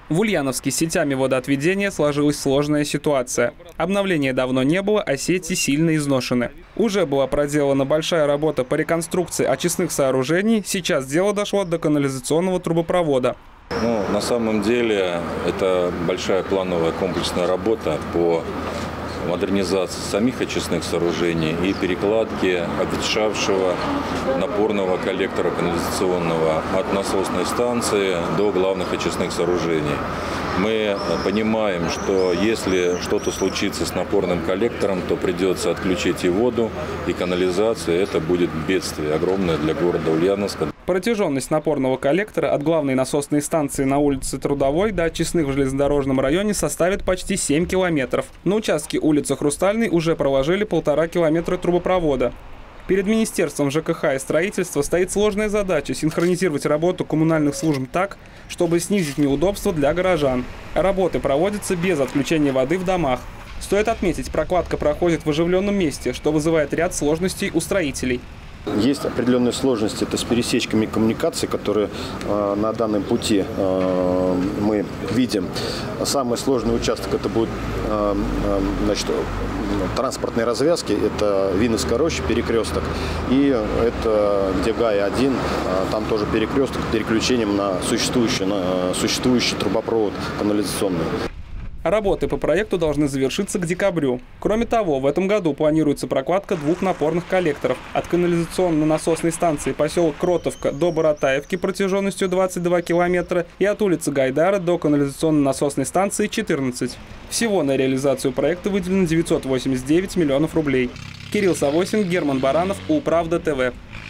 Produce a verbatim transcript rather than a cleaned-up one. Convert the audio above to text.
В Ульяновске с сетями водоотведения сложилась сложная ситуация. Обновления давно не было, а сети сильно изношены. Уже была проделана большая работа по реконструкции очистных сооружений, сейчас дело дошло до канализационного трубопровода. Ну, на самом деле это большая плановая комплексная работа по модернизации самих очистных сооружений и перекладки обветшавшего напорного коллектора канализационного от насосной станции до главных очистных сооружений. Мы понимаем, что если что-то случится с напорным коллектором, то придется отключить и воду, и канализацию. Это будет бедствие огромное для города Ульяновска. Протяженность напорного коллектора от главной насосной станции на улице Трудовой до очистных в железнодорожном районе составит почти семь километров. На участке улицы Хрустальной уже проложили полтора километра трубопровода. Перед Министерством ЖКХ и строительства стоит сложная задача синхронизировать работу коммунальных служб так, чтобы снизить неудобства для горожан. Работы проводятся без отключения воды в домах. Стоит отметить, прокладка проходит в оживленном месте, что вызывает ряд сложностей у строителей. Есть определенные сложности, это с пересечками коммуникаций, которые э, на данном пути э, мы видим. Самый сложный участок это будет э, э, значит, транспортные развязки, это Винновская роща, перекресток, и это где ГАИ один, э, там тоже перекресток с переключением на существующий, на существующий трубопровод канализационный. Работы по проекту должны завершиться к декабрю. Кроме того, в этом году планируется прокладка двух напорных коллекторов от канализационно-насосной станции поселок Кротовка до Боротаевки протяженностью двадцать два километра и от улицы Гайдара до канализационно-насосной станции четырнадцать. Всего на реализацию проекта выделено девятьсот восемьдесят девять миллионов рублей. Кирилл Савосин, Герман Баранов, Управда ТВ.